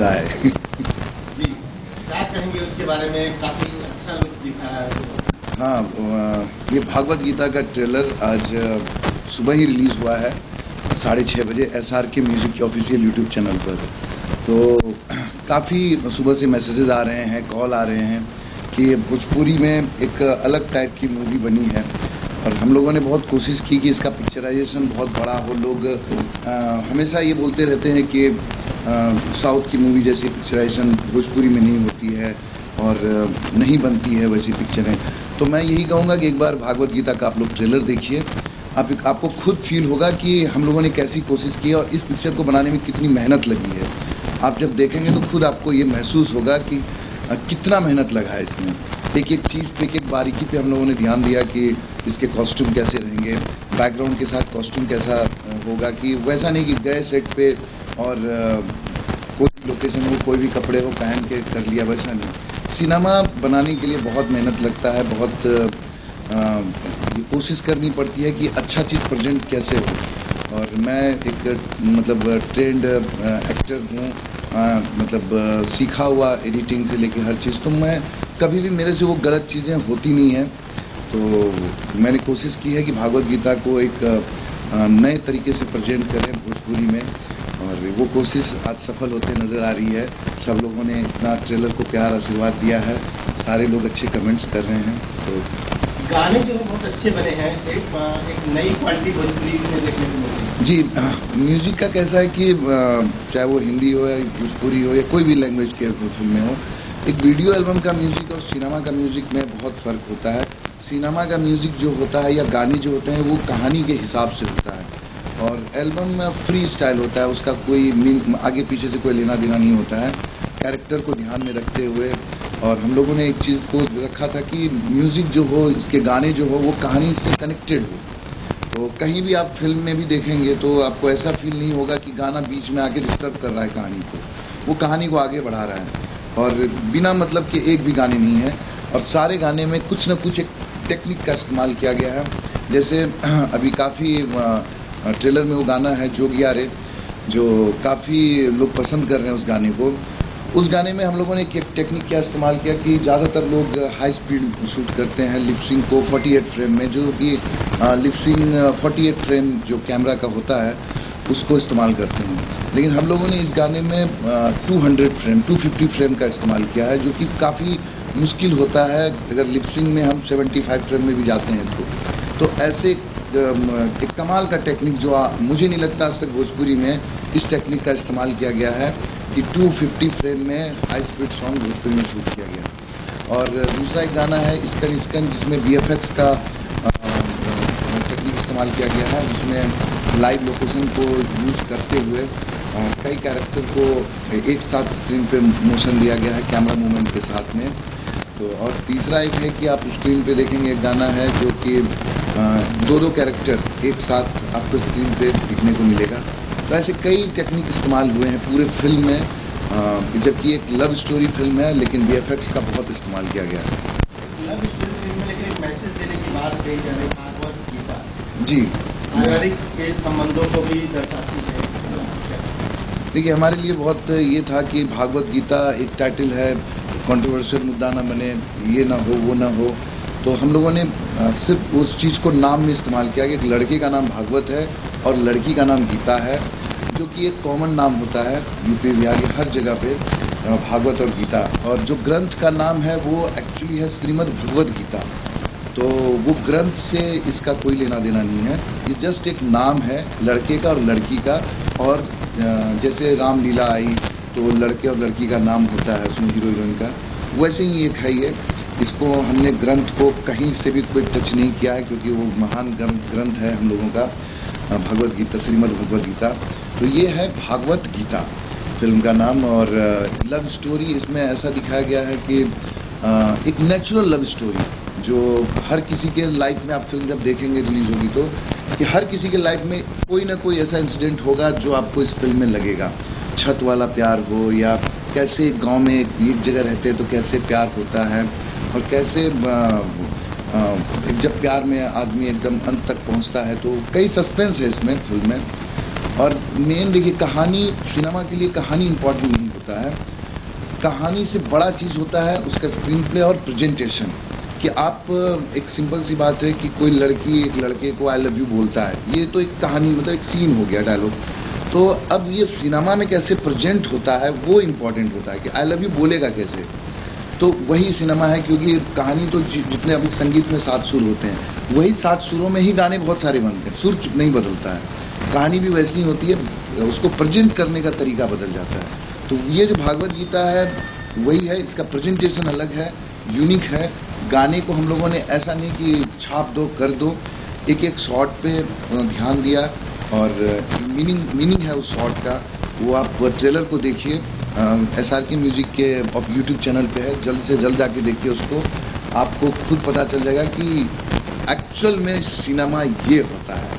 रहा है। जी, क्या कहेंगे उसके बारे में? काफी अच्छा लुक दिखा है। हाँ, ये भागवत गीता का ट्रेलर आज सुबह ही रिलीज़ हुआ है 6:30 बजे SRK म्यूज़िक के ऑफिशियल यूट्यूब चैनल पर। तो काफ़ी सुबह से मैसेजेस आ रहे हैं, कॉल आ रहे हैं कि भोजपुरी में एक अलग टाइप की मूवी बनी है और हम लोगों ने बहुत कोशिश की कि इसका पिक्चराइजेशन बहुत बड़ा हो। लोग हमेशा ये बोलते रहते हैं कि साउथ की मूवी जैसी पिक्चराइजेशन भोजपुरी में नहीं होती है और नहीं बनती है वैसी पिक्चरें। तो मैं यही कहूँगा कि एक बार भागवत गीता का आप लोग ट्रेलर देखिए, आपको खुद फील होगा कि हम लोगों ने कैसी कोशिश की है और इस पिक्चर को बनाने में कितनी मेहनत लगी है। आप जब देखेंगे तो खुद आपको ये महसूस होगा कि कितना मेहनत लगा है इसमें। एक एक चीज़ पे, एक एक बारीकी पे हम लोगों ने ध्यान दिया कि इसके कॉस्ट्यूम कैसे रहेंगे, बैकग्राउंड के साथ कॉस्ट्यूम कैसा होगा, कि वैसा नहीं कि गए सेट पे और कोई भी लोकेशन हो, कोई भी कपड़े हो पहन के कर लिया, वैसा नहीं। सिनेमा बनाने के लिए बहुत मेहनत लगता है, बहुत ये कोशिश करनी पड़ती है कि अच्छा चीज़ प्रेजेंट कैसे हो। और मैं एक मतलब ट्रेंड एक्टर हूँ, मतलब सीखा हुआ एडिटिंग से लेके हर चीज़, तो मैं कभी भी मेरे से वो गलत चीज़ें होती नहीं हैं। तो मैंने कोशिश की है कि भागवत गीता को एक नए तरीके से प्रेजेंट करें भोजपुरी में, और वो कोशिश आज सफल होते नज़र आ रही है। सब लोगों ने इतना ट्रेलर को प्यार आशीर्वाद दिया है, सारे लोग अच्छे कमेंट्स कर रहे हैं। तो गाने जो बहुत अच्छे बने हैं, एक नई क्वालिटी भोजपुरी में देखने को मिली है। जी, म्यूज़िक का कैसा है कि चाहे वो हिंदी हो या भोजपुरी हो या कोई भी लैंग्वेज के फिल्में हो, एक वीडियो एल्बम का म्यूज़िक और सिनेमा का म्यूज़िक में बहुत फ़र्क होता है। सिनेमा का म्यूज़िक जो होता है या गाने जो होते हैं वो कहानी के हिसाब से होता है, और एल्बम में फ्री स्टाइल होता है, उसका कोई आगे पीछे से कोई लेना देना नहीं होता है, कैरेक्टर को ध्यान में रखते हुए। और हम लोगों ने एक चीज़ को रखा था कि म्यूज़िक जो हो, इसके गाने जो हो, वो कहानी से कनेक्टेड हो। तो कहीं भी आप फिल्म में भी देखेंगे तो आपको ऐसा फील नहीं होगा कि गाना बीच में आके डिस्टर्ब कर रहा है कहानी को, वो कहानी को आगे बढ़ा रहा है। और बिना मतलब के एक भी गाने नहीं है, और सारे गाने में कुछ न कुछ एक टेक्निक का इस्तेमाल किया गया है। जैसे अभी काफ़ी ट्रेलर में वो गाना है जोगिया रे, जो काफ़ी लोग पसंद कर रहे हैं उस गाने को। उस गाने में हम लोगों ने एक टेक्निक क्या इस्तेमाल किया कि ज़्यादातर लोग हाई स्पीड शूट करते हैं लिपसिंग को 48 फ्रेम में, जो कि लिपसिंग 48 फ्रेम जो कैमरा का होता है उसको इस्तेमाल करते हैं। लेकिन हम लोगों ने इस गाने में 200 फ्रेम 250 फ्रेम का इस्तेमाल किया है, जो कि काफ़ी मुश्किल होता है अगर लिपसिंग में हम 75 फ्रेम में भी जाते हैं तो ऐसे एक कमाल का टेक्निक जो मुझे नहीं लगता आज तक भोजपुरी में इस टेक्निक का इस्तेमाल किया गया है कि 250 फ्रेम में हाई स्पीड सॉन्ग भोजपुरी में शूट किया गया। और दूसरा एक गाना है इसकन इसकन, जिसमें VFX का टेक्निक इस्तेमाल किया गया है, जिसमें लाइव लोकेशन को यूज़ करते हुए कई कैरेक्टर को एक साथ स्क्रीन पे मोशन दिया गया है कैमरा मूवमेंट के साथ में। तो और तीसरा एक है कि आप स्क्रीन पे देखेंगे एक गाना है जो कि दो कैरेक्टर एक साथ आपको स्क्रीन पे दिखने को मिलेगा। तो ऐसे कई टेक्निक इस्तेमाल हुए हैं पूरे फिल्म में, जबकि एक लव स्टोरी फिल्म है लेकिन VFX का बहुत इस्तेमाल किया गया है। लव स्टोरी फिल्म में लेकिन एक मैसेज देने की बात कही जा रही है, भागवत गीता जी पारिवारिक के संबंधों को भी दर्शाती है। देखिए, हमारे लिए बहुत ये था कि भागवत गीता एक टाइटल है, कंट्रोवर्शियल मुद्दा ना बने, ये ना हो वो ना हो। तो हम लोगों ने सिर्फ उस चीज़ को नाम में इस्तेमाल किया कि एक लड़के का नाम भागवत है और लड़की का नाम गीता है, जो कि एक कॉमन नाम होता है यूपी बिहार हर जगह पे, भागवत और गीता। और जो ग्रंथ का नाम है वो एक्चुअली है श्रीमद् भगवत गीता। तो वो ग्रंथ से इसका कोई लेना देना नहीं है, ये जस्ट एक नाम है लड़के का और लड़की का। और जैसे रामलीला आई तो लड़के और लड़की का नाम होता है उसमें हीरो हीरोइन का, वैसे ही एक है ये। इसको हमने ग्रंथ को कहीं से भी कोई टच नहीं किया है, क्योंकि वो महान ग्रंथ है हम लोगों का भगवत गीता, श्रीमद् भगवत गीता। तो ये है भागवत गीता फिल्म का नाम। और लव स्टोरी इसमें ऐसा दिखाया गया है कि एक नेचुरल लव स्टोरी जो हर किसी के लाइफ में, आप फिल्म जब देखेंगे रिलीज होगी तो, कि हर किसी के लाइफ में कोई ना कोई ऐसा इंसिडेंट होगा जो आपको इस फिल्म में लगेगा। छत वाला प्यार हो, या कैसे गांव में एक जगह रहते हैं तो कैसे प्यार होता है, और कैसे जब प्यार में आदमी एकदम अंत तक पहुंचता है। तो कई सस्पेंस है इसमें फिल्म में। और मेन देखिए, कहानी, सिनेमा के लिए कहानी इम्पोर्टेंट नहीं होता है, कहानी से बड़ा चीज़ होता है उसका स्क्रीन प्ले और प्रेजेंटेशन। कि आप, एक सिंपल सी बात है कि कोई लड़की एक लड़के को आई लव यू बोलता है, ये तो एक कहानी, मतलब एक सीन हो गया, डायलॉग। तो अब ये सिनेमा में कैसे प्रेजेंट होता है वो इम्पोर्टेंट होता है कि आई लव यू बोलेगा कैसे, तो वही सिनेमा है। क्योंकि कहानी तो जितने अभी संगीत में 7 सुर होते हैं, वही 7 सुरों में ही गाने बहुत सारे बनते हैं, सुर नहीं बदलता है। कहानी भी वैसी होती है, उसको प्रेजेंट करने का तरीका बदल जाता है। तो ये जो भागवत गीता है वही है, इसका प्रेजेंटेशन अलग है, यूनिक है। गाने को हम लोगों ने ऐसा नहीं कि छाप दो कर दो, एक एक शॉट पे ध्यान दिया और मीनिंग है उस शॉट का। वो आप ट्रेलर को देखिए, SRK म्यूजिक के यूट्यूब चैनल पे है, जल्द से जल्द जाके देखिए उसको, आपको खुद पता चल जाएगा कि एक्चुअल में सिनेमा ये होता है।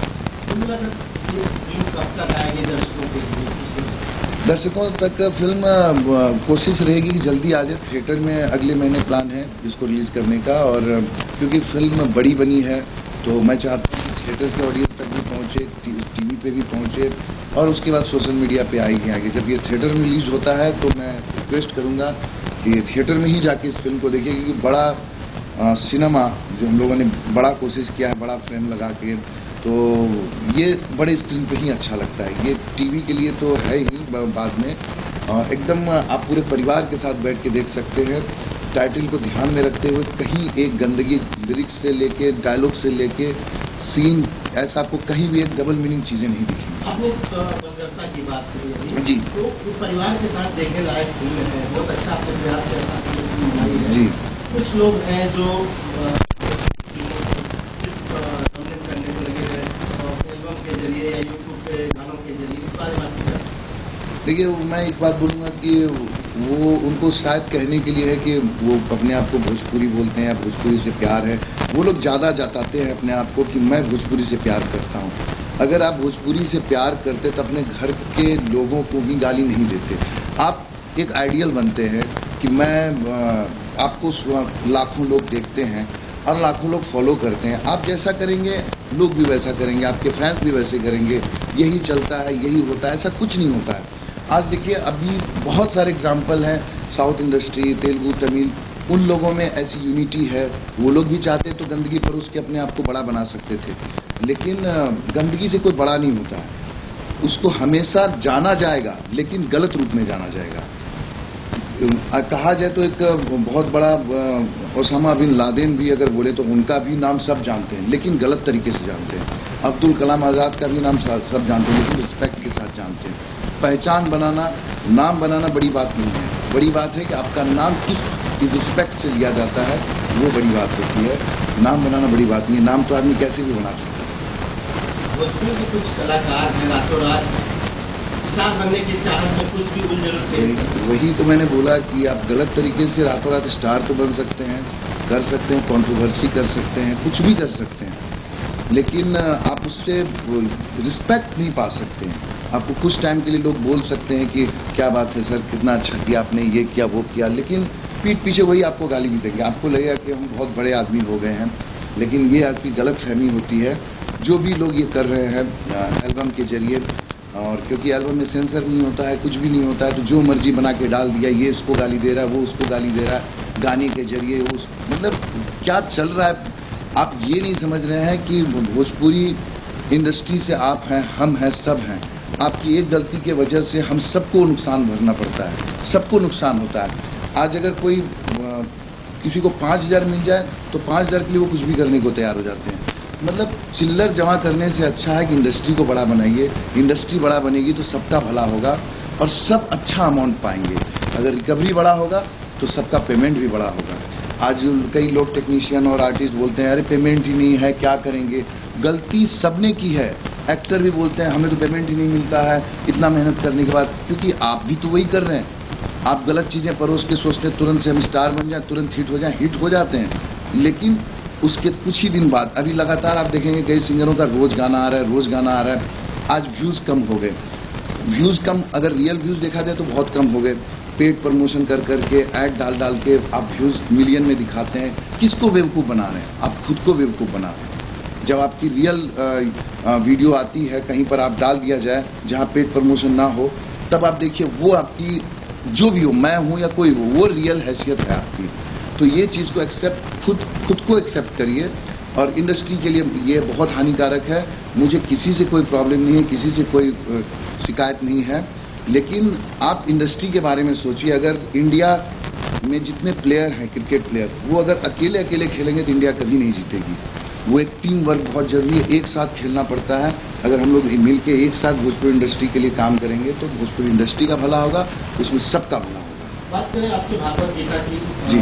दर्शकों तक फिल्म कोशिश रहेगी कि जल्दी आ जाए थिएटर में। अगले महीने प्लान है इसको रिलीज़ करने का, और क्योंकि फिल्म बड़ी बनी है तो मैं चाहता हूँ कि थिएटर के ऑडियंस तक भी पहुँचे, टीवी पे भी पहुँचे, और उसके बाद सोशल मीडिया पे आएगी आगे। जब ये थिएटर में रिलीज़ होता है तो मैं रिक्वेस्ट करूँगा कि थिएटर में ही जाके इस फिल्म को देखिए, क्योंकि बड़ा सिनेमा जो हम लोगों ने बड़ा कोशिश किया है, बड़ा फ्रेम लगा के, तो ये बड़े स्क्रीन पे ही अच्छा लगता है। ये टीवी के लिए तो है ही बाद में, एकदम आप पूरे परिवार के साथ बैठ के देख सकते हैं। टाइटल को ध्यान में रखते हुए कहीं एक गंदगी, लिरिक्स से लेके डायलॉग से लेके सीन, ऐसा आपको कहीं भी एक डबल मीनिंग चीज़ें नहीं दिखेंगी। आपने बंदरता की बात करी जी, तो परिवार के साथ देखने लायक फिल्म है, बहुत अच्छा आपने प्रयास किया जी। कुछ लोग हैं जो देखिए, मैं एक बात बोलूँगा कि वो उनको शायद कहने के लिए है कि वो अपने आप को भोजपुरी बोलते हैं या भोजपुरी से प्यार है। वो लोग ज़्यादा जताते हैं अपने आप को कि मैं भोजपुरी से प्यार करता हूँ। अगर आप भोजपुरी से प्यार करते तो अपने घर के लोगों को ही गाली नहीं देते। आप एक आइडियल बनते हैं कि मैं, आपको लाखों लोग देखते हैं और लाखों लोग फॉलो करते हैं, आप जैसा करेंगे लोग भी वैसा करेंगे, आपके फैंस भी वैसे करेंगे, यही चलता है, यही होता है, ऐसा कुछ नहीं होता है। आज देखिए, अभी बहुत सारे एग्जाम्पल हैं, साउथ इंडस्ट्री, तेलुगु, तमिल, उन लोगों में ऐसी यूनिटी है। वो लोग भी चाहते तो गंदगी परोस के अपने आप को बड़ा बना सकते थे, लेकिन गंदगी से कोई बड़ा नहीं होता है। उसको हमेशा जाना जाएगा, लेकिन गलत रूप में जाना जाएगा। कहा जाए तो एक बहुत बड़ा ओसामा बिन लादेन भी अगर बोले तो उनका भी नाम सब जानते हैं, लेकिन गलत तरीके से जानते हैं। अब्दुल कलाम आज़ाद का भी नाम सब जानते हैं, लेकिन रिस्पेक्ट के साथ जानते हैं। पहचान बनाना, नाम बनाना बड़ी बात नहीं है, बड़ी बात है कि आपका नाम किस रिस्पेक्ट से लिया जाता है, वो बड़ी बात होती है। नाम बनाना बड़ी बात नहीं है, नाम तो आदमी कैसे भी बना सकता है। भोजपुरी के कुछ कलाकार हैं रातों रात स्टार बनने की चाहत में कुछ भी गुंजर थे। वही तो मैंने बोला कि आप गलत तरीके से रातों रात स्टार तो बन सकते हैं, कर सकते हैं, कंट्रोवर्सी कर सकते हैं, कुछ भी कर सकते हैं, लेकिन आप उससे रिस्पेक्ट नहीं पा सकते हैं। आपको कुछ टाइम के लिए लोग बोल सकते हैं कि क्या बात है सर, कितना अच्छा किया आपने, ये किया वो किया, लेकिन पीठ पीछे वही आपको गाली भी देंगे। आपको लगेगा कि हम बहुत बड़े आदमी हो गए हैं, लेकिन ये आपकी गलत फहमी होती है। जो भी लोग ये कर रहे हैं एल्बम के जरिए, और क्योंकि एल्बम में सेंसर नहीं होता है, कुछ भी नहीं होता है, तो जो मर्जी बना के डाल दिया, ये इसको गाली दे रहा है, वो उसको गाली दे रहा है, गाने के जरिए उस, मतलब क्या चल रहा है। आप ये नहीं समझ रहे हैं कि भोजपुरी इंडस्ट्री से आप हैं, हम हैं, सब हैं। आपकी एक गलती के वजह से हम सबको नुकसान भरना पड़ता है, सबको नुकसान होता है। आज अगर कोई किसी को 5,000 मिल जाए तो 5,000 के लिए वो कुछ भी करने को तैयार हो जाते हैं। मतलब चिल्लर जमा करने से अच्छा है कि इंडस्ट्री को बड़ा बनाइए। इंडस्ट्री बड़ा बनेगी तो सबका भला होगा और सब अच्छा अमाउंट पाएंगे। अगर रिकवरी बड़ा होगा तो सबका पेमेंट भी बड़ा होगा। आज कई लोग टेक्नीशियन और आर्टिस्ट बोलते हैं अरे पेमेंट ही नहीं है, क्या करेंगे। गलती सबने की है। एक्टर भी बोलते हैं हमें तो पेमेंट ही नहीं मिलता है इतना मेहनत करने के बाद, क्योंकि आप भी तो वही कर रहे हैं। आप गलत चीज़ें परोस के सोचते हैं तुरंत से हम स्टार बन जाएं, तुरंत हिट हो जाएं, हिट हो जाते हैं, लेकिन उसके कुछ ही दिन बाद अभी लगातार आप देखेंगे कई सिंगरों का रोज़ गाना आ रहा है, रोज़ गाना आ रहा है। आज व्यूज़ कम हो गए, व्यूज़ कम, अगर रियल व्यूज़ देखा जाए तो बहुत कम हो गए। पेड प्रमोशन कर करके, ऐड डाल डाल के आप व्यूज़ मिलियन में दिखाते हैं। किसको बेवकूफ़ बना रहे हैं? आप खुद को बेवकूफ़ बना रहे हैं। जब आपकी रियल वीडियो आती है, कहीं पर आप डाल दिया जाए जहाँ पेड प्रमोशन ना हो, तब आप देखिए वो आपकी जो भी हो, मैं हूँ या कोई हो, वो रियल हैसियत है आपकी। तो ये चीज़ को खुद को एक्सेप्ट करिए। और इंडस्ट्री के लिए ये बहुत हानिकारक है। मुझे किसी से कोई प्रॉब्लम नहीं है, किसी से कोई शिकायत नहीं है, लेकिन आप इंडस्ट्री के बारे में सोचिए। अगर इंडिया में जितने प्लेयर हैं, क्रिकेट प्लेयर, वो अगर अकेले अकेले खेलेंगे तो इंडिया कभी नहीं जीतेगी। वो एक टीम वर्क बहुत जरूरी है, एक साथ खेलना पड़ता है। अगर हम लोग मिल के एक साथ भोजपुरी इंडस्ट्री के लिए काम करेंगे तो भोजपुरी इंडस्ट्री का भला होगा, उसमें सबका भला होगा। बात करें आपकी भागवत गीता की, जी,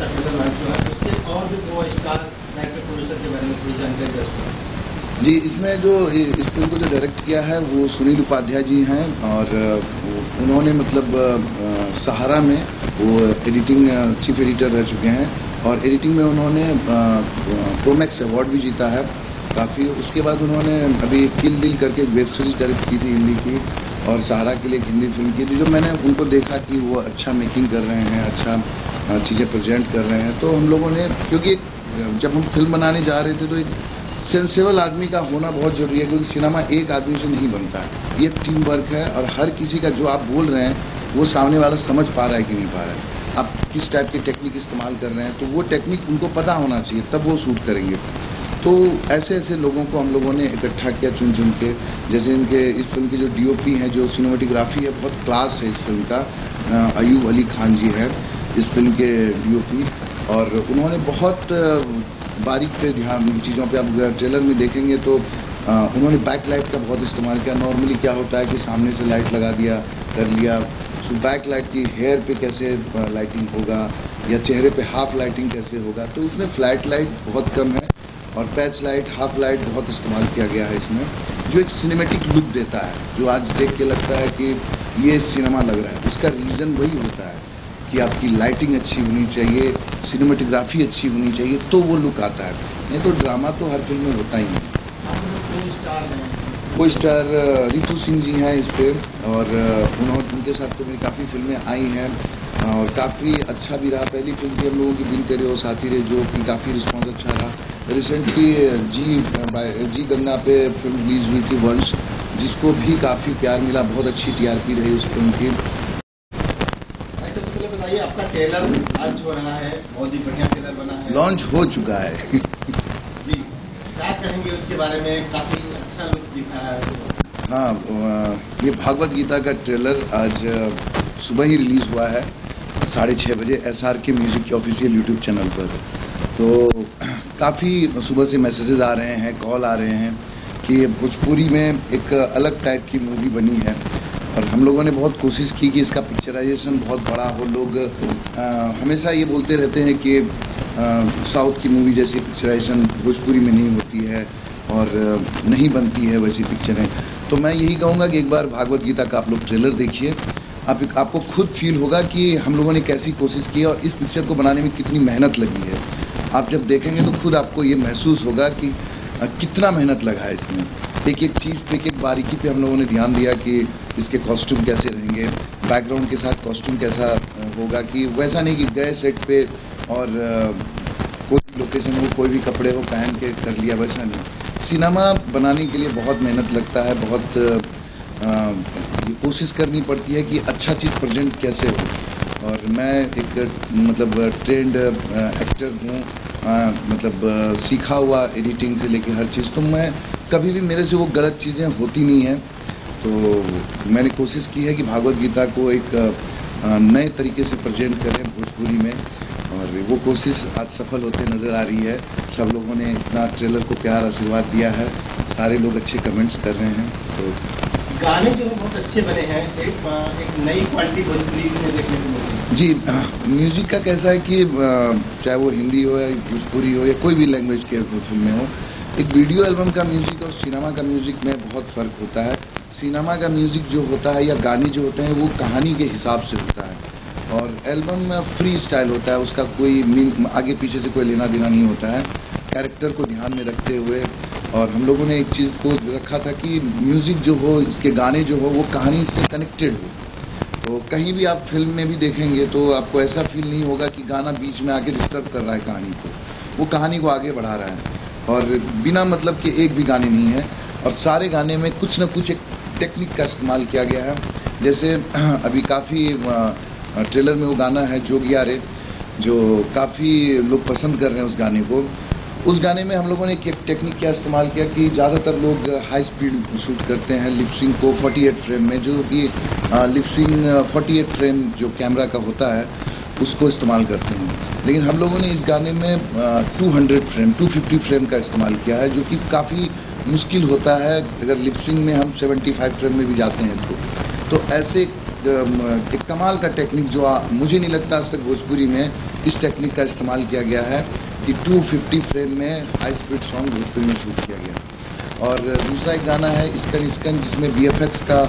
उसके और जो वो स्टार डायरेक्टर प्रोड्यूसर के बारे में थोड़ी जानकारी दे। जी, इसमें जो इस फिल्म को जो डायरेक्ट किया है वो सुनील उपाध्याय जी हैं, और उन्होंने मतलब सहारा में वो एडिटिंग चीफ एडिटर रह चुके हैं, और एडिटिंग में उन्होंने प्रोमैक्स अवार्ड भी जीता है काफ़ी। उसके बाद उन्होंने अभी किल दिल करके एक वेब सीरीज डायरेक्ट की थी हिंदी की, और सहारा के लिए एक हिंदी फिल्म की थी। जो मैंने उनको देखा कि वो अच्छा मेकिंग कर रहे हैं, अच्छा चीज़ें प्रेजेंट कर रहे हैं, तो हम लोगों ने, क्योंकि जब हम फिल्म बनाने जा रहे थे तो एक सेंसेबल आदमी का होना बहुत जरूरी है, क्योंकि सिनेमा एक आदमी से नहीं बनता है, ये टीम वर्क है। और हर किसी का जो आप बोल रहे हैं वो सामने वाला समझ पा रहा है कि नहीं पा रहा है, आप किस टाइप की टेक्निक इस्तेमाल कर रहे हैं, तो वो टेक्निक उनको पता होना चाहिए, तब वो शूट करेंगे। तो ऐसे ऐसे लोगों को हम लोगों ने इकट्ठा किया चुन चुन के। जैसे इनके इस फिल्म की जो डीओपी है, जो सिनेमेटोग्राफी है, बहुत क्लास है इस फिल्म का, अयूब अली खान जी है इस फिल्म के डीओपी, और उन्होंने बहुत बारीक पे ध्यान चीज़ों पे, आप ट्रेलर में देखेंगे तो उन्होंने बैक लाइट का बहुत इस्तेमाल किया। नॉर्मली क्या होता है कि सामने से लाइट लगा दिया, कर लिया, तो बैक लाइट की हेयर पे कैसे लाइटिंग होगा, या चेहरे पे हाफ लाइटिंग कैसे होगा, तो इसमें फ्लैट लाइट बहुत कम है, और पैच लाइट, हाफ लाइट बहुत इस्तेमाल किया गया है इसमें, जो एक सिनेमेटिक लुक देता है, जो आज देख के लगता है कि ये सिनेमा लग रहा है। उसका रीज़न वही होता है कि आपकी लाइटिंग अच्छी होनी चाहिए, सिनेमेटोग्राफी अच्छी होनी चाहिए, तो वो लुक आता है। नहीं तो ड्रामा तो हर फिल्म में होता ही है। को स्टार रितु सिंह जी हैं इस पर, और उनके साथ तो मेरी काफ़ी फिल्में आई हैं, और काफ़ी अच्छा भी रहा। पहली फिल्म थी हम लोगों की बिन तेरे ओ साथी रे, जो कि काफ़ी रिस्पॉन्स अच्छा रहा। रिसेंटली जी गंगा पे फिल्म रिलीज हुई थी वंश, जिसको भी काफ़ी प्यार मिला, बहुत अच्छी टीआरपी रही उस फिल्म की। अच्छा, तो पहले बताइए, आपका ट्रेलर लॉन्च हो रहा है, बहुत ही बढ़िया ट्रेलर बना है। लॉन्च हो चुका है जी, क्या कहेंगे उसके बारे में? काफ़ी अच्छा लुक दिखा है। हाँ, ये भागवत गीता का ट्रेलर आज सुबह ही रिलीज़ हुआ है 6:30 बजे SRK म्यूज़िक के ऑफिशियल यूट्यूब चैनल पर। तो काफ़ी सुबह से मैसेजेस आ रहे हैं, कॉल आ रहे हैं कि भोजपुरी में एक अलग टाइप की मूवी बनी है, और हम लोगों ने बहुत कोशिश की कि इसका पिक्चराइजेशन बहुत बड़ा हो। लोग हमेशा ये बोलते रहते हैं कि साउथ की मूवी जैसी पिक्चराइजेशन भोजपुरी में नहीं होती है और नहीं बनती है वैसी पिक्चरें। तो मैं यही कहूँगा कि एक बार भागवत गीता का आप लोग ट्रेलर देखिए, आपको खुद फील होगा कि हम लोगों ने कैसी कोशिश की है और इस पिक्चर को बनाने में कितनी मेहनत लगी है। आप जब देखेंगे तो खुद आपको ये महसूस होगा कि कितना मेहनत लगा है इसमें। एक एक चीज़ पे, एक एक बारीकी पे हम लोगों ने ध्यान दिया कि इसके कॉस्ट्यूम कैसे रहेंगे, बैकग्राउंड के साथ कॉस्ट्यूम कैसा होगा, कि वैसा नहीं कि गए सेट पे और कोई भी लोकेशन हो, कोई भी कपड़े हो पहन के कर लिया, वैसा नहीं। सिनेमा बनाने के लिए बहुत मेहनत लगता है, बहुत ये कोशिश करनी पड़ती है कि अच्छा चीज़ प्रेजेंट कैसे हो। और मैं एक मतलब ट्रेंड एक्टर हूँ, मतलब सीखा हुआ एडिटिंग से लेके हर चीज़, तो मैं कभी भी मेरे से वो गलत चीज़ें होती नहीं हैं। तो मैंने कोशिश की है कि भागवत गीता को एक नए तरीके से प्रेजेंट करें भोजपुरी में, और वो कोशिश आज सफल होते नज़र आ रही है। सब लोगों ने इतना ट्रेलर को प्यार आशीर्वाद दिया है, सारे लोग अच्छे कमेंट्स कर रहे हैं। तो गाने जो बहुत अच्छे बने हैं, एक नई क्वालिटी भोजपुरी में देखने को मिली। जी, म्यूज़िक का कैसा है कि चाहे वो हिंदी हो या भोजपुरी हो या कोई भी लैंग्वेज के फिल्म में हो, एक वीडियो एल्बम का म्यूज़िक और सिनेमा का म्यूज़िक में बहुत फ़र्क होता है। सिनेमा का म्यूज़िक जो होता है या गाने जो होते हैं वो कहानी के हिसाब से होता है, और एल्बम में फ्री स्टाइल होता है, उसका कोई आगे पीछे से कोई लेना देना नहीं होता है, कैरेक्टर को ध्यान में रखते हुए। और हम लोगों ने एक चीज़ को रखा था कि म्यूज़िक जो हो, इसके गाने जो हो, वो कहानी से कनेक्टेड हो। तो कहीं भी आप फिल्म में भी देखेंगे तो आपको ऐसा फील नहीं होगा कि गाना बीच में आके डिस्टर्ब कर रहा है कहानी को, वो कहानी को आगे बढ़ा रहा है। और बिना मतलब के एक भी गाने नहीं है, और सारे गाने में कुछ न कुछ एक टेक्निक का इस्तेमाल किया गया है। जैसे अभी काफ़ी ट्रेलर में वो गाना है जोगिया रे, जो काफ़ी लोग पसंद कर रहे हैं उस गाने को। उस गाने में हम लोगों ने एक टेक्निक क्या इस्तेमाल किया कि ज़्यादातर लोग हाई स्पीड शूट करते हैं लिपसिंग को 48 फ्रेम में, जो कि लिपसिंग 48 फ्रेम जो कैमरा का होता है उसको इस्तेमाल करते हैं। लेकिन हम लोगों ने इस गाने में 200 फ्रेम 250 फ्रेम का इस्तेमाल किया है, जो कि काफ़ी मुश्किल होता है अगर लिपसिंग में हम 75 फ्रेम में भी जाते हैं तो ऐसे एक कमाल का टेक्निक जो मुझे नहीं लगता आज तक भोजपुरी में इस टेक्निक का इस्तेमाल किया गया है कि 250 फ्रेम में हाई स्पीड सॉन्ग भोजपुरी में शूट किया गया। और दूसरा एक गाना है इसकन इसकन, जिसमें VFX का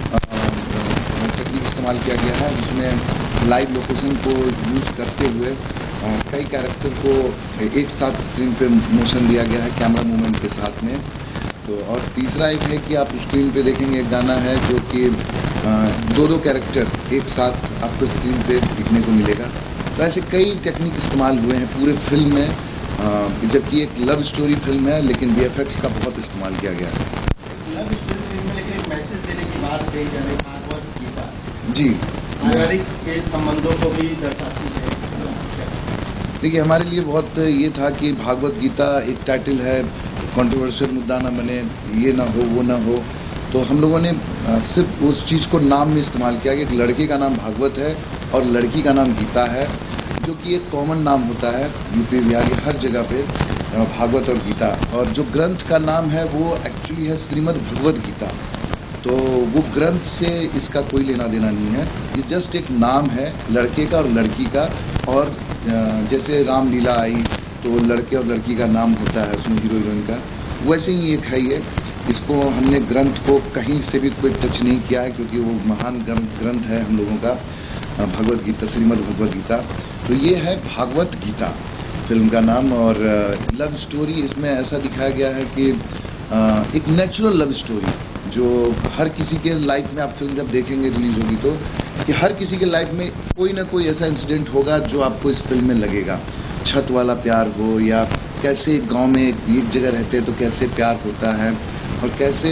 टेक्निक इस्तेमाल किया गया है, जिसमें लाइव लोकेशन को यूज़ करते हुए कई कैरेक्टर को एक साथ स्क्रीन पे मोशन दिया गया है कैमरा मूवमेंट के साथ में। तो और तीसरा एक है कि आप स्क्रीन पे देखेंगे एक गाना है जो कि दो कैरेक्टर एक साथ आपको स्क्रीन पे दिखने को मिलेगा। तो ऐसे कई टेक्निक इस्तेमाल हुए हैं पूरे फिल्म में, जबकि एक लव स्टोरी फिल्म है लेकिन VFX का बहुत इस्तेमाल किया गया है। लव स्टोरी फिल्म में लेकिन एक मैसेज देने की बात कही जा रही है, भागवत गीता जी पारिवारिक के संबंधों को भी दर्शाती है। देखिए, हमारे लिए बहुत ये था कि भागवत गीता एक टाइटल है, कंट्रोवर्शियल मुद्दा ना बने, ये ना हो वो ना हो, तो हम लोगों ने सिर्फ उस चीज़ को नाम में इस्तेमाल किया कि एक लड़के का नाम भागवत है और लड़की का नाम गीता है, जो कि एक कॉमन नाम होता है यूपी बिहार हर जगह पे, भागवत और गीता। और जो ग्रंथ का नाम है वो एक्चुअली है श्रीमद् भगवत गीता, तो वो ग्रंथ से इसका कोई लेना देना नहीं है, ये जस्ट एक नाम है लड़के का और लड़की का। और जैसे रामलीला आई तो लड़के और लड़की का नाम होता है उसमें हीरो हीरोइन का, वैसे ही एक है ये। इसको हमने ग्रंथ को कहीं से भी कोई टच नहीं किया है, क्योंकि वो महान ग्रंथ है हम लोगों का भगवत गीता, श्रीमद् भगवत गीता। तो ये है भागवत गीता फिल्म का नाम। और लव स्टोरी इसमें ऐसा दिखाया गया है कि एक नेचुरल लव स्टोरी जो हर किसी के लाइफ में, आप फिल्म जब देखेंगे रिलीज होगी तो, कि हर किसी के लाइफ में कोई ना कोई ऐसा इंसिडेंट होगा जो आपको इस फिल्म में लगेगा। छत वाला प्यार हो, या कैसे गांव में एक जगह रहते हैं तो कैसे प्यार होता है, और कैसे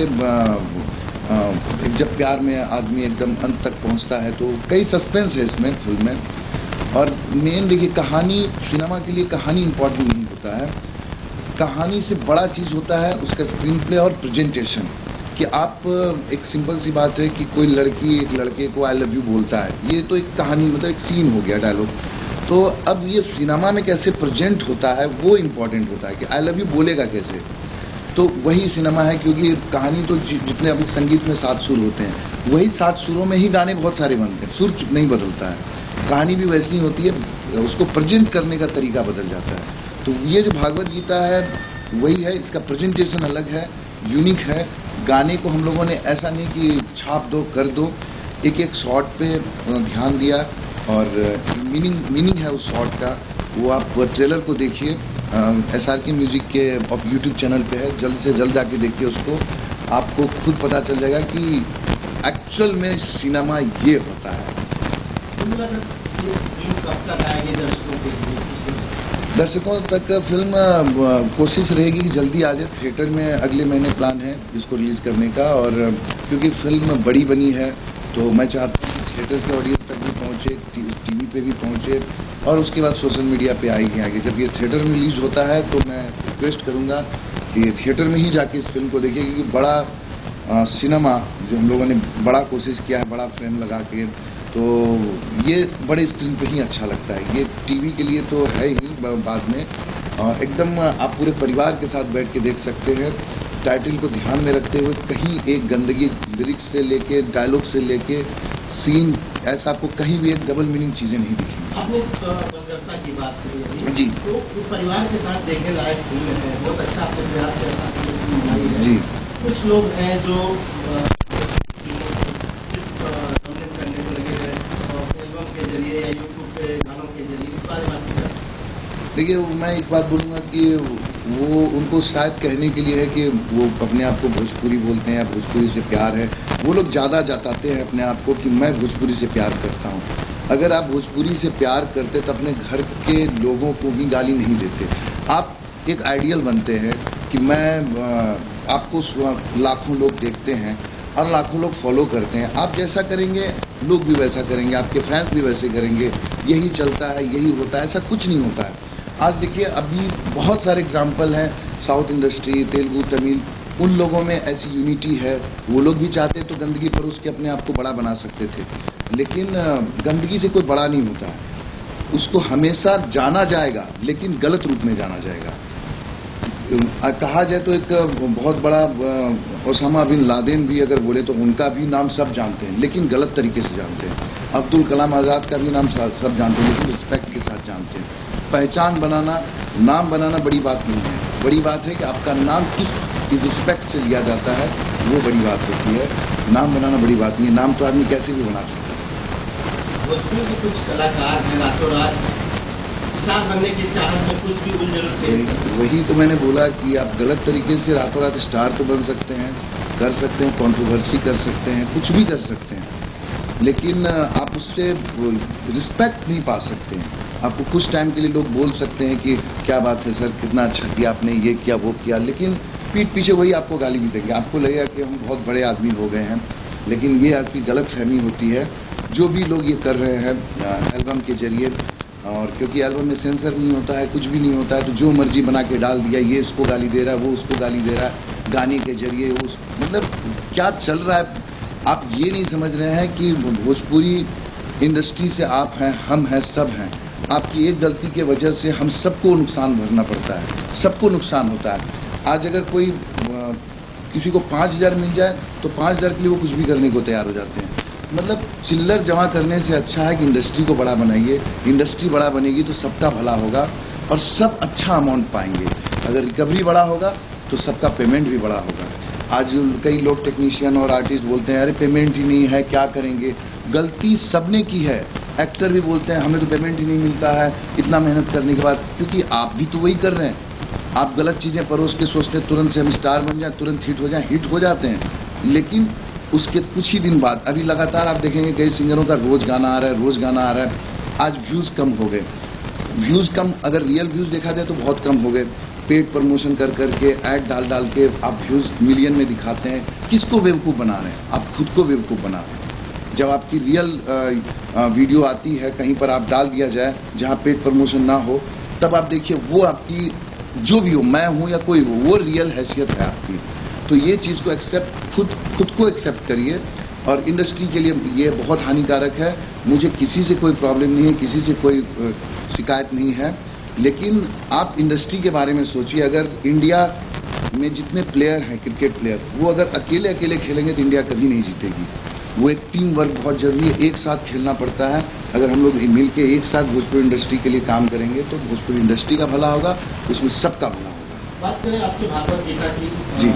जब प्यार में आदमी एकदम अंत तक पहुंचता है, तो कई सस्पेंस है इसमें फिल्म में। और मेन देखिए, कहानी, सिनेमा के लिए कहानी इम्पोर्टेंट नहीं होता है, कहानी से बड़ा चीज़ होता है उसका स्क्रीन प्ले और प्रेजेंटेशन। कि आप, एक सिंपल सी बात है कि कोई लड़की एक लड़के को आई लव यू बोलता है, ये तो एक कहानी, मतलब एक सीन हो गया, डायलॉग। तो अब ये सिनेमा में कैसे प्रेजेंट होता है वो इम्पोर्टेंट होता है कि आई लव यू बोलेगा कैसे, तो वही सिनेमा है। क्योंकि कहानी तो जितने अभी संगीत में 7 सुर होते हैं, वही 7 सुरों में ही गाने बहुत सारे बनते हैं, सुर नहीं बदलता है, कहानी भी वैसी ही होती है, उसको प्रेजेंट करने का तरीका बदल जाता है। तो ये जो भागवत गीता है वही है, इसका प्रेजेंटेशन अलग है, यूनिक है। गाने को हम लोगों ने ऐसा नहीं कि छाप दो कर दो, एक एक शॉट पे ध्यान दिया, और मीनिंग है उस शॉट का, वो आप ट्रेलर को देखिए, SRK म्यूजिक के यूट्यूब चैनल पे है, जल्द से जल्द आके देखिए उसको, आपको खुद पता चल जाएगा कि एक्चुअल में सिनेमा ये होता है। दर्शकों तक फिल्म कोशिश रहेगी कि जल्दी आ जाए थिएटर में, अगले महीने प्लान है इसको रिलीज़ करने का। और क्योंकि फिल्म बड़ी बनी है तो मैं चाहता हूँ कि थिएटर के ऑडियंस तक भी पहुँचे, टीवी पे भी पहुँचे, और उसके बाद सोशल मीडिया पे आएगी आगे। जब ये थिएटर में रिलीज़ होता है तो मैं रिक्वेस्ट करूँगा कि थिएटर में ही जाके इस फिल्म को देखिए, क्योंकि बड़ा सिनेमा जो हम लोगों ने बड़ा कोशिश किया है, बड़ा फ्रेम लगा के, तो ये बड़े स्क्रीन पे ही अच्छा लगता है। ये टीवी के लिए तो है ही बाद में, एकदम आप पूरे परिवार के साथ बैठ के देख सकते हैं। टाइटल को ध्यान में रखते हुए कहीं एक गंदगी, लिरिक्स से लेके डायलॉग से लेके सीन, ऐसा आपको कहीं भी एक डबल मीनिंग चीज़ें नहीं दिखेंगी। आपने बंदरता की बात करी जी, तो परिवार के साथ देखने लायक फिल्म है, बहुत अच्छा आपने प्रयास किया जी। कुछ लोग हैं जो देखिए, मैं एक बात बोलूँगा कि वो उनको शायद कहने के लिए है कि वो अपने आप को भोजपुरी बोलते हैं या भोजपुरी से प्यार है, वो लोग ज़्यादा जताते हैं अपने आप को कि मैं भोजपुरी से प्यार करता हूँ। अगर आप भोजपुरी से प्यार करते तो अपने घर के लोगों को ही गाली नहीं देते। आप एक आइडियल बनते हैं कि आपको लाखों लोग देखते हैं और लाखों लोग फॉलो करते हैं। आप जैसा करेंगे लोग भी वैसा करेंगे, आपके फैंस भी वैसे करेंगे। यही चलता है, यही होता है, ऐसा कुछ नहीं होता है। आज देखिए, अभी बहुत सारे एग्जाम्पल हैं, साउथ इंडस्ट्री, तेलुगु, तमिल, उन लोगों में ऐसी यूनिटी है। वो लोग भी चाहते तो गंदगी परोस के अपने आप को बड़ा बना सकते थे, लेकिन गंदगी से कोई बड़ा नहीं होता है। उसको हमेशा जाना जाएगा, लेकिन गलत रूप में जाना जाएगा। कहा जाए तो एक बहुत बड़ा ओसामा बिन लादेन भी अगर बोले तो उनका भी नाम सब जानते हैं, लेकिन गलत तरीके से जानते हैं। अब्दुल कलाम आज़ाद का भी नाम सब जानते हैं, लेकिन रिस्पेक्ट के साथ जानते हैं। पहचान बनाना, नाम बनाना बड़ी बात नहीं है। बड़ी बात है कि आपका नाम किस रिस्पेक्ट से लिया जाता है, वो बड़ी बात होती है। नाम बनाना बड़ी बात नहीं है। नाम तो आदमी कैसे भी बना सकता है। भोजपुरी के कुछ कलाकार हैं रातों रात स्टार बनने की चाहत में कुछ भी उलझन थे। वही तो मैंने बोला कि आप गलत तरीके से रातों रात स्टार तो बन सकते हैं, कर सकते हैं, कंट्रोवर्सी कर सकते हैं, कुछ भी कर सकते हैं, लेकिन आप उससे रिस्पेक्ट नहीं पा सकते हैं। आपको कुछ टाइम के लिए लोग बोल सकते हैं कि क्या बात है सर, कितना अच्छा किया आपने, ये किया वो किया, लेकिन पीठ पीछे वही आपको गाली भी देंगे। आपको लगेगा कि हम बहुत बड़े आदमी हो गए हैं, लेकिन ये आपकी गलत फहमी होती है। जो भी लोग ये कर रहे हैं एल्बम के जरिए, और क्योंकि एल्बम में सेंसर नहीं होता है, कुछ भी नहीं होता है, तो जो मर्जी बना के डाल दिया, ये इसको गाली दे रहा है, वो उसको गाली दे रहा है, गाने के जरिए उस मतलब क्या चल रहा है। आप ये नहीं समझ रहे हैं कि भोजपुरी इंडस्ट्री से आप हैं, हम हैं, सब हैं। आपकी एक गलती के वजह से हम सबको नुकसान भरना पड़ता है, सबको नुकसान होता है। आज अगर कोई किसी को 5,000 मिल जाए तो 5,000 के लिए वो कुछ भी करने को तैयार हो जाते हैं। मतलब चिल्लर जमा करने से अच्छा है कि इंडस्ट्री को बड़ा बनाइए। इंडस्ट्री बड़ा बनेगी तो सबका भला होगा और सब अच्छा अमाउंट पाएंगे। अगर रिकवरी बड़ा होगा तो सबका पेमेंट भी बड़ा होगा। आज कई लोग टेक्नीशियन और आर्टिस्ट बोलते हैं अरे पेमेंट ही नहीं है, क्या करेंगे। गलती सबने की है। एक्टर भी बोलते हैं हमें तो पेमेंट ही नहीं मिलता है इतना मेहनत करने के बाद, क्योंकि आप भी तो वही कर रहे हैं। आप गलत चीज़ें परोस के सोचते हैं तुरंत से हम स्टार बन जाएं, तुरंत हिट हो जाएं, हिट हो जाते हैं, लेकिन उसके कुछ ही दिन बाद अभी लगातार आप देखेंगे कई सिंगरों का रोज़ गाना आ रहा है, रोज़ गाना आ रहा है। आज व्यूज़ कम हो गए। व्यूज़ कम, अगर रियल व्यूज़ देखा जाए तो बहुत कम हो गए। पेड प्रमोशन कर करके, ऐड डाल डाल के आप व्यूज़ मिलियन में दिखाते हैं। किसको बेवकूफ़ बना रहे हैं? आप खुद को बेवकूफ़ बना रहे हैं। जब आपकी रियल वीडियो आती है, कहीं पर आप डाल दिया जाए जहाँ पेड प्रमोशन ना हो, तब आप देखिए वो आपकी जो भी हो, मैं हूँ या कोई हो, वो रियल हैसियत है आपकी। तो ये चीज़ को एक्सेप्ट, खुद को एक्सेप्ट करिए। और इंडस्ट्री के लिए ये बहुत हानिकारक है। मुझे किसी से कोई प्रॉब्लम नहीं है, किसी से कोई शिकायत नहीं है, लेकिन आप इंडस्ट्री के बारे में सोचिए। अगर इंडिया में जितने प्लेयर हैं, क्रिकेट प्लेयर, वो अगर अकेले अकेले खेलेंगे तो इंडिया कभी नहीं जीतेगी। वो एक टीम वर्क बहुत जरूरी है, एक साथ खेलना पड़ता है। अगर हम लोग मिल के एक साथ भोजपुरी इंडस्ट्री के लिए काम करेंगे तो भोजपुरी इंडस्ट्री का भला होगा, उसमें सबका भला होगा। बात करें आपकी भागवत गीता की, जी,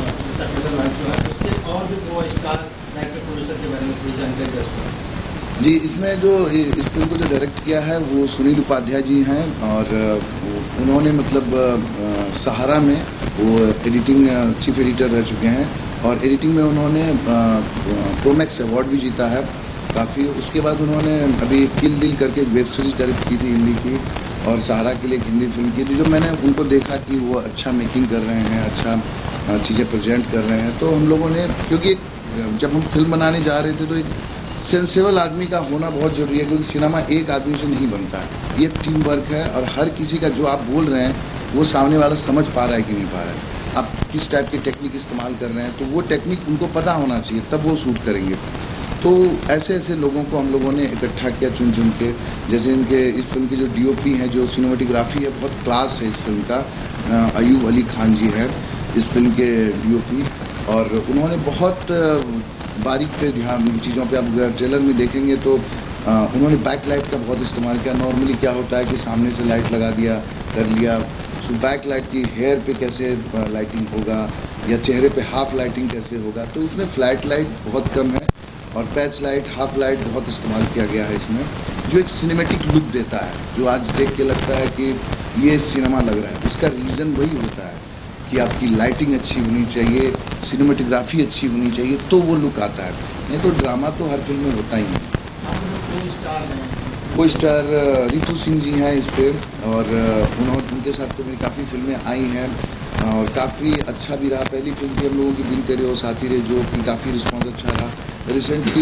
उसके और जो वो स्टार डायरेक्टर प्रोड्यूसर के बारे में थोड़ी जानकारी दे। जी, इसमें जो इस फिल्म को जो डायरेक्ट किया है वो सुनील उपाध्याय जी हैं, और उन्होंने मतलब सहारा में वो एडिटिंग चीफ एडिटर रह चुके हैं, और एडिटिंग में उन्होंने प्रोमैक्स अवार्ड भी जीता है काफ़ी। उसके बाद उन्होंने अभी किल दिल करके एक वेब सीरीज डायरेक्ट की थी हिंदी की, और सहारा के लिए एक हिंदी फिल्म की थी। जो मैंने उनको देखा कि वो अच्छा मेकिंग कर रहे हैं, अच्छा चीज़ें प्रेजेंट कर रहे हैं, तो हम लोगों ने, क्योंकि जब हम फिल्म बनाने जा रहे थे तो एक सेंसेबल आदमी का होना बहुत ज़रूरी है, क्योंकि सिनेमा एक आदमी से नहीं बनता है, ये टीम वर्क है। और हर किसी का जो आप बोल रहे हैं वो सामने वाला समझ पा रहा है कि नहीं पा रहा है, आप किस टाइप की टेक्निक इस्तेमाल कर रहे हैं, तो वो टेक्निक उनको पता होना चाहिए, तब वो शूट करेंगे। तो ऐसे ऐसे लोगों को हम लोगों ने इकट्ठा किया चुन चुन के। जैसे इनके इस फिल्म की जो डीओपी है, जो सिनेमेटोग्राफी है, बहुत क्लास है इस फिल्म का। अयूब अली खान जी है इस फिल्म के डीओपी, और उन्होंने बहुत बारीक पे ध्यान चीज़ों पे, आप ट्रेलर में देखेंगे तो उन्होंने बैक लाइट का बहुत इस्तेमाल किया। नॉर्मली क्या होता है कि सामने से लाइट लगा दिया, कर लिया, तो बैक लाइट की हेयर पे कैसे लाइटिंग होगा या चेहरे पे हाफ लाइटिंग कैसे होगा, तो इसमें फ्लैट लाइट बहुत कम है और पैच लाइट, हाफ लाइट बहुत इस्तेमाल किया गया है इसमें, जो एक सिनेमेटिक लुक देता है, जो आज देख के लगता है कि ये सिनेमा लग रहा है। उसका रीज़न वही होता है कि आपकी लाइटिंग अच्छी होनी चाहिए, सिनेमेटोग्राफी अच्छी होनी चाहिए, तो वो लुक आता है। नहीं तो ड्रामा तो हर फिल्म में होता ही है। को स्टार रितु सिंह जी हैं इस पे, और उनके साथ तो मेरी काफ़ी फिल्में आई हैं और काफ़ी अच्छा भी रहा। पहली फिल्म थी हम लोगों की बिन तेरे ओ साथी रे, जो कि काफ़ी रिस्पॉन्स अच्छा रहा। रिसेंटली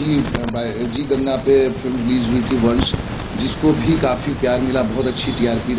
जी गंगा पे फिल्म रिलीज हुई थी वंश, जिसको भी काफ़ी प्यार मिला, बहुत अच्छी TRP